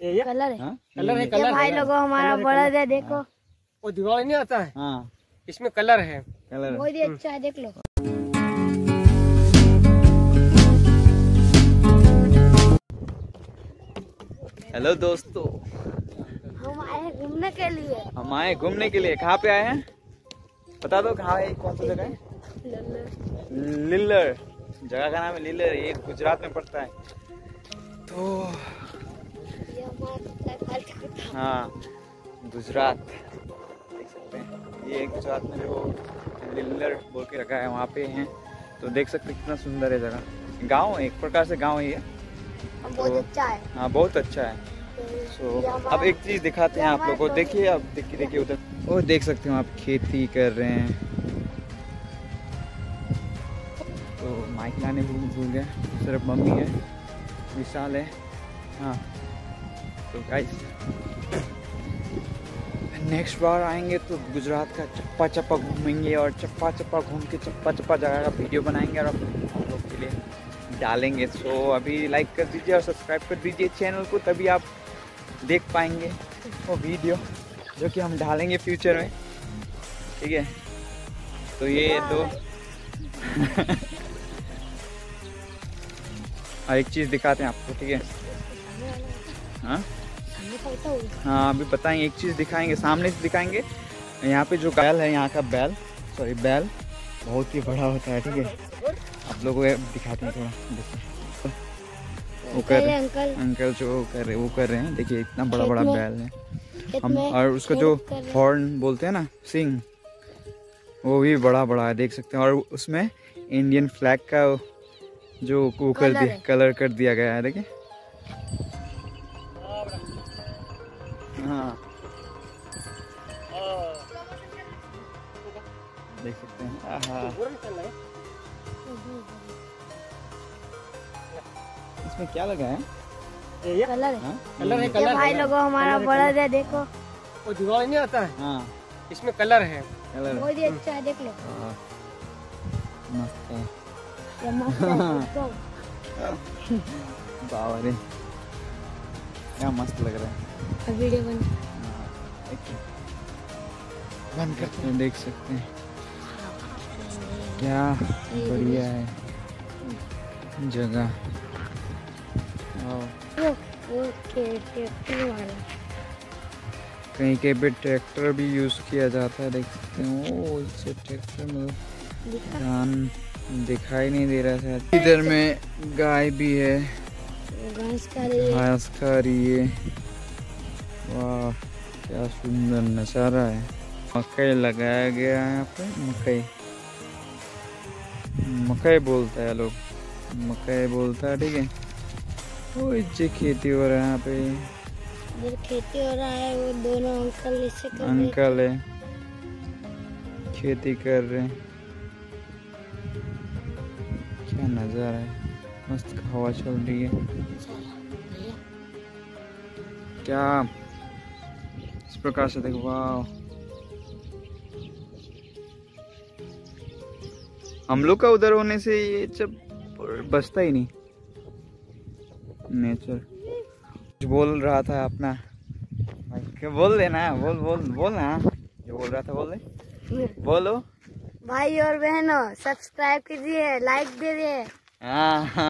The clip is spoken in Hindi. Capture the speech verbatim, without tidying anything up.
ये कलर है, कलर है, कलर भाई लोगों हमारा बड़ा है, देखो वो दिवाली नहीं आता है, हाँ इसमें कलर है, कलर बहुत ही अच्छा है, देख लो। हेलो दोस्तों, हम आए घूमने के लिए। हम आए घूमने के लिए। कहाँ पे आए हैं बता दो, कहाँ है, कौन सी जगह है? लिल्लर जगह का नाम है लिल्लर, ये गुजरात में पड़ता है। तो हाँ गुजरात देख सकते हैं, ये गुजरात में जो लिल्लर बोल के रखा है वहाँ पे हैं। तो देख सकते हैं कितना सुंदर है जगह, गांव है एक प्रकार से, गांव ही है। बहुत तो, अच्छा है। हाँ बहुत अच्छा है। सो अब एक चीज़ दिखाते हैं आप लोगों को, देखिए आप देखिए देखिए उधर वो देख सकते हो आप, खेती कर रहे हैं। तो माइक लाने भूल भूल गया, सिर्फ मम्मी है, विशाल है। हाँ तो गाइस नेक्स्ट बार आएंगे तो गुजरात का चप्पा चप्पा घूमेंगे और चप्पा चप्पा घूम के चप्पा चप्पा जगह का वीडियो बनाएंगे और आप लोग के लिए डालेंगे। सो अभी लाइक कर दीजिए और सब्सक्राइब कर दीजिए चैनल को, तभी आप देख पाएंगे वो वीडियो जो कि हम डालेंगे फ्यूचर में, ठीक है? तो ये दो और एक चीज़ दिखाते हैं आपको, ठीक है? हाँ हाँ अभी बताएंगे, एक चीज़ दिखाएंगे, सामने से दिखाएंगे। यहाँ पे जो बैल है, यहाँ का बैल सॉरी बैल बहुत ही बड़ा होता है, ठीक है? आप लोगों को दिखाते हैं थोड़ा, देखिए वो कर रहे हैं अंकल अंकल जो कर रहे वो कर रहे हैं, देखिए इतना बड़ा बड़ा बैल है। हम और उसका जो हॉर्न बोलते हैं ना, सिंग, वो भी बड़ा बड़ा है, देख सकते हैं। और उसमें इंडियन फ्लैग का जो वो कर दिया, कलर कर दिया गया है, देखिए। हाँ देख सकते हैं। इसमें क्या लगा है? ये कलर है, कलर है, कलर भाई लोगों हमारा बड़ा है, देखो वो दिवाली नहीं आता है, हाँ इसमें कलर है, कलर बहुत ही अच्छा है, देख लो। मस्त है, ये मस्त है, बाबा रे क्या मस्त लग रहा है। वीडियो बन बंद करते हैं, देख सकते हैं क्या बढ़िया है जगह। वो वो ट्रैक्टर वाला, कहीं कहीं पे ट्रैक्टर भी यूज किया जाता है, देख सकते हैं। ओ इससे ट्रैक्टर में धान दिखाई नहीं दे रहा है। इधर में गाय भी है, घास खा रही है, घास खा रही है। वाह क्या सुंदर नज़ारा है। मकई लगाया गया है यहाँ पे, मकई मकई बोलता है लोग, मकई बोलता है, ठीक है? वो इज्जे खेती हो रहा है यहाँ पे, इधर खेती हो रहा है। वो दोनों अंकल इसे कर अंकल है खेती कर रहे हैं। क्या नज़ारा है, मस्त हवा चल रही है। क्या इस प्रकार से देखो, वाह हम लोग का उधर होने से ये सब बचता ही नहीं, नेचर। कुछ बोल रहा था अपना क्या, बोल देना, बोल बोल बोल ना जो बोल रहा था, बोल दे, बोलो। भाई और बहनों सब्सक्राइब कीजिए, लाइक दीजिए। हाँ